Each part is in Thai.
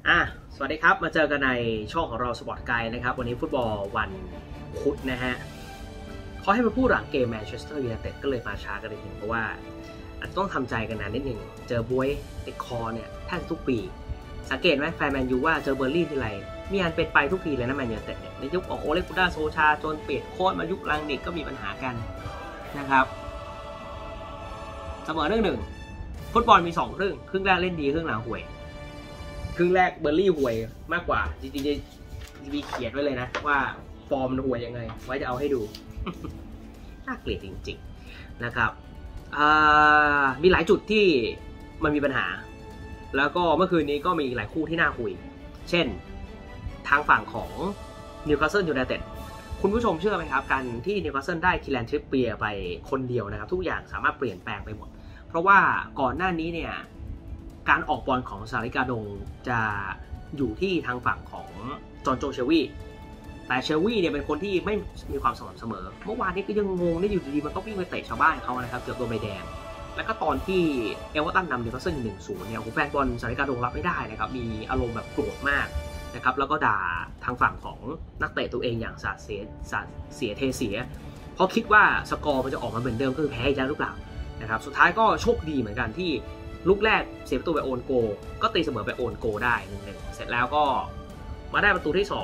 สวัสดีครับมาเจอกันในช่องของเราสปอร์ตไกด์นะครับวันนี้ฟุตบอลวันพุธนะฮะเขาให้มาพูดหลังเกมแมนเชสเตอร์ยูไนเต็ดก็เลยมาช้ากันนิดนึงเพราะว่าอาจจะต้องทำใจกันนานนิดนึงเจอบวยติดคอเนี่ยแทบทุกปีสังเกตไหมแฟนแมนยูว่าเจอเบอร์ลี่ทีไรมีอันเป็นไปทุกทีเลยนะแมนยูไนเต็ดเนี่ยในยุคของโอเลกุนดาโซชาจนเปลี่ยนโค้ชมายุคลังนิกก็มีปัญหากันนะครับเสมอ1-1ฟุตบอลมี2ครึ่งแรกเล่นดีครึ่งหลังห่วยครึ่งแรกเบอร์ลี่ห่วยมากกว่าจริงๆมีเขียนไว้เลยนะว่าฟอร์มมันห่วยยังไงไว้จะเอาให้ดู น่าเกลียดจริงๆนะครับมีหลายจุดที่มันมีปัญหาแล้วก็เมื่อคืนนี้ก็มีหลายคู่ที่น่าคุยเช่นทางฝั่งของนิวคาสเซิลยูไนเต็ดคุณผู้ชมเชื่อไหมครับการที่นิวคาสเซิลได้คิแลนทริปเปียร์ไปคนเดียวนะครับทุกอย่างสามารถเปลี่ยนแปลงไปหมดเพราะว่าก่อนหน้านี้เนี่ยการออกบอลของซาริกาดงจะอยู่ที่ทางฝั่งของจอห์นโจเชวี่แต่เชวี่เนี่ยเป็นคนที่ไม่มีความสม่ำเสมอเมื่อวานนี้ก็ยังงงได้อยู่ดีๆมันก็วิ่งไปเตะชาวบ้านเขานะครับเกือบโดนใบแดงแล้วก็ตอนที่เอเวอร์ตันนำนิวคาสเซิล 1-0 เนี่ยแฟนบอลซาริกาดงรับไม่ได้นะครับมีอารมณ์แบบโกรธมากนะครับแล้วก็ด่าทางฝั่งของนักเตะตัวเองอย่างสาดเสียเทเสียเพราะคิดว่าสกอร์มันจะออกมาเหมือนเดิมก็คือแพ้อีกแล้วหรือเปล่านะครับสุดท้ายก็โชคดีเหมือนกันที่ลูกแรกเสียประตูไปโอนโกก็ตีเสมอไปโอนโกได้ 1-1 เสร็จแล้วก็มาได้ประตูที่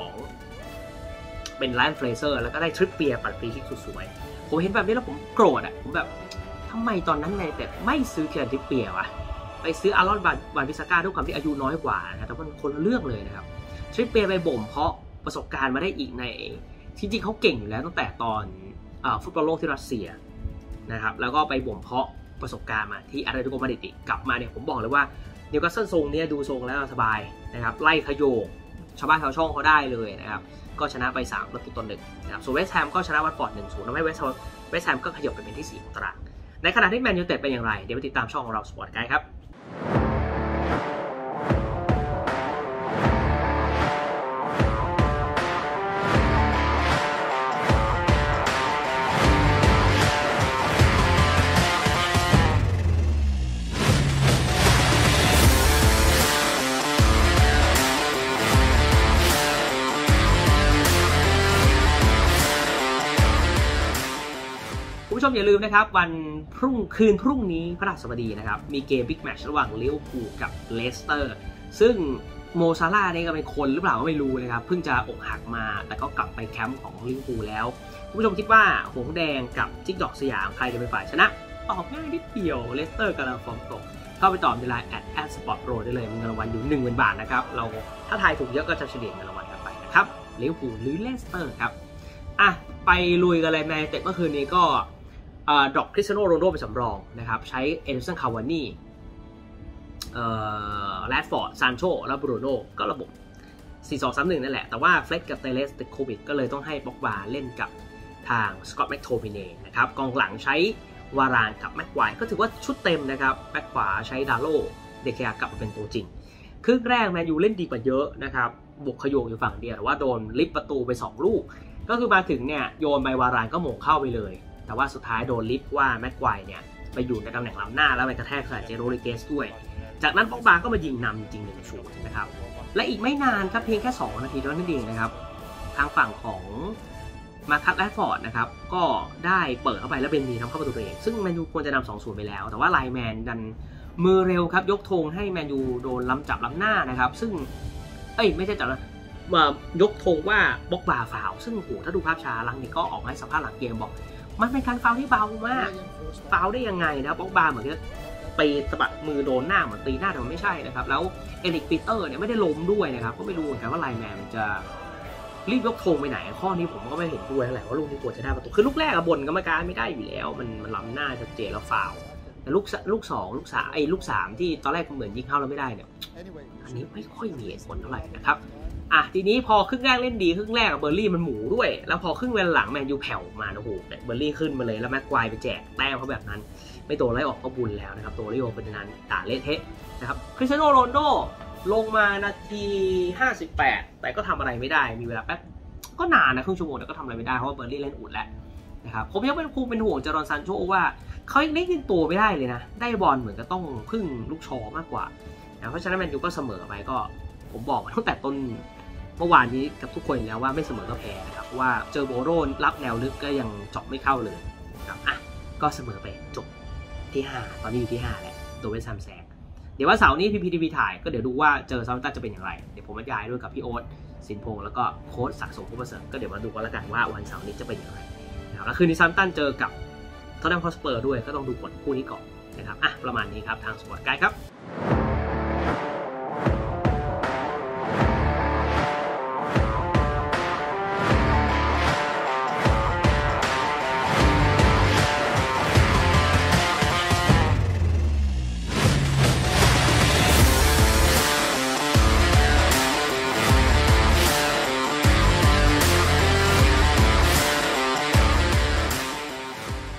2เป็นไลน์เฟรเซอร์แล้วก็ได้ทริปเปียร์ปัดฟรีคิกสุดสวยผมเห็นแบบนี้แล้วผมโกรธผมแบบทำไมตอนนั้นไงแต่ไม่ซื้อเคียนทริปเปียร์วะไปซื้ออารอนบานพิซาก้าด้วยความที่อายุน้อยกว่านะแต่ว่าคนละเรื่องเลยนะครับทริปเปียร์ไปบ่มเพาะประสบการณ์มาได้อีกในจริงๆเขาเก่งอยู่แล้วตั้งแต่ตอนฟุตบอลโลกที่รัสเซียนะครับแล้วก็ไปบ่มเพาะประสบการณ์มาที่อาร์เตโกมาดริดกลับมาเนี่ยผมบอกเลยว่านิวคาสเซิลทรงนี้ดูทรงแล้วสบายนะครับไล่ขโยกชาวบ้านชาวช่องเขาได้เลยนะครับก็ชนะไป3-1นะครับส่วนเวสต์แฮมก็ชนะวัตฟอร์ด 1-0 ทำให้เวสต์แฮมก็ขยับไปเป็นที่4ของตารางในขณะที่แมนยูไนเต็ดเป็นอย่างไรเดี๋ยวไปติดตามช่องของเราสปอร์ตไกด์ครับผู้ชมอย่าลืมนะครับวันคืนพรุ่งนี้พฤหัสบดีนะครับมีเกมบิ๊กแมตช์ระหว่างลิเวอร์พูลกับเลสเตอร์ซึ่งโมซาร่าเนี่ยก็เป็นคนหรือเปล่าก็ไม่รู้นะครับเพิ่งจะอกหักมาแต่ก็กลับไปแคมป์ของลิเวอร์พูลแล้วผู้ชมคิดว่าหงส์แดงกับจิ๊กจอกสยามใครจะเป็นฝ่ายชนะตอบง่ายนิดเดียวเลสเตอร์กำลังฟอร์มตกเข้าไปตอบในไลน์@sport.pro ได้เลยมีเงินรางวัลอยู่ 10,000 บาทนะครับเราถ้าทายถูกเยอะก็จะเฉลี่ยเงินรางวัลกันไปนะครับลิเวอร์พูลหรือเลสเตอร์ครับไปลุยกันเลยแมนเต็ดเมื่อคืนนี้ก็ดรอปคริสเตียโนโรนัลโดไปสำรองนะครับใช้เอเดอร์สันคาวานี่แรดฟอร์ดซานโชและบรูโน่ก็ระบบ 4-2-3-1 นั่นแหละแต่ว่าเฟล็กกับเตเลสติดโควิดก็เลยต้องให้บ็อกบาเล่นกับทางสกอตต์แม็กโทมิเน่นะครับกองหลังใช้วารานกับแม็กไกวร์ก็ถือว่าชุดเต็มนะครับแบ็คขวาใช้ดาโลเดเคากลับมาเป็นตัวจริงครึ่งแรกแมนยูเล่นดีกว่าเยอะนะครับบุกขโยงอยู่ฝั่งเดียวแต่ว่าโดนลิฟประตูไป2ลูกก็คือมาถึงเนี่ยโยนไปวารานก็หม่งเข้าไปเลยแต่ว่าสุดท้ายโดนลิฟว่าแม็กไกวร์เนี่ยไปอยู่ในตำแหน่งล้ำหน้าแล้วไปกระแทกใส่เจโรริเกสด้วยจากนั้นบ็อกบาก็มายิงนำจริง1-0นะครับและอีกไม่นานครับเพียงแค่2 นาทีเท่านั้นเองนะครับทางฝั่งของมาคัตแรดฟอร์ดนะครับก็ได้เปิดเข้าไปแล้วเบนมีทำเข้าประตูเองซึ่งแมนยูควรจะนำ 2-0 ไปแล้วแต่ว่าไลน์แมนดันมือเร็วครับยกธงให้แมนยูโดนล้ำจับล้ำหน้านะครับซึ่งไม่ใช่จับแล้วมายกธงว่าบ็อกบาฟาวซึ่งโหถ้าดูภาพช้าหลังนี้ก็ออกมาให้สัมภาษณ์หลังเกมบอกมันเป็นการฟาวที่เบามากฟาวได้ยังไงนะบ็อกบาเหมือนกับตีสะบัดมือโดนหน้าเหมือนตีหน้าแต่มันไม่ใช่นะครับแล้วเอริกปีเตอร์เนี่ยไม่ได้ล้มด้วยนะครับก็ไม่รู้เหมือนกันว่าไลน์แมนจะรีบยกธงไปไหนข้อนี้ผมก็ไม่เห็นด้วยแหละว่าลูกนี้ควรจะได้ประตูคือลูกแรกบ่นกรรมการไม่ได้อยู่แล้วมันล้ำหน้าชัดเจนแล้วฟาวแต่ลูก2ลูก3ลูก3ที่ตอนแรกเหมือนยิงเข้าแล้วไม่ได้เนี่ยอันนี้ไม่ค่อยมีผลเท่าไหร่นะครับทีนี้พอครึ่งแรกเล่นดีครึ่งแรกเบอร์ลี่มันหมูด้วยแล้วพอครึ่งเวลาหลังแมนยูแผ่วมาโอ้โหเบอร์ลี่ขึ้นมาเลยแล้วแม็กไกวร์ไปแจกแต้มเขาแบบนั้นไม่โดนไล่ออกก็บุญแล้วนะครับตัวริโอเป็นนั้นด่าเละเทะนะครับคริสเตียโนโรนัลโดลงมานาที58แต่ก็ทำอะไรไม่ได้มีเวลาแป๊บก็นานนะครึ่งชั่วโมงแต่ก็ทำอะไรไม่ได้เพราะว่าเบอร์ลี่เล่นอุดแล้วนะครับผมยังเป็นห่วงจารอนซานโชว่าเขายังได้ยิงตัวไม่ได้เลยนะได้บอลเหมือนก็ต้องพึ่งลูกชอมากกว่าเพราะฉะนั้นแมนยูก็เสมอไปก็ผมบอกตั้งแต่ต้นเมื่อวานนี้กับทุกคนแล้วว่าไม่เสมอก็แพ้นะครับเพราะว่าเจอโบโรรับแนวลึกก็ยังเจาะไม่เข้าเลยครับก็เสมอไปจบที่5ตอนนี้อยู่ที่5แหละโดยเวสต์แฮมแซงเดี๋ยวว่าเสาร์นี้PPTVถ่ายก็เดี๋ยวดูว่าเจอเซาท์แฮมป์ตันจะเป็นอย่างไรเดี๋ยวผมบรรยายด้วยกับพี่โอ๊ตสินพงษ์แล้วก็โค้ชศักดิ์สมภพประเสริฐก็เดี๋ยวมาดูกันแล้วกันว่าวันเสาร์นี้จะเป็นอย่างไรนะครับแล้วคืนนี้เซาท์แฮมป์ตันเจอกับท็อตแนมฮอตสเปอร์ด้วยก็ต้องดูผลคู่นี้ก่อนนะครับประมาณนี้ครับทางสปอร์ตไกด์ครับ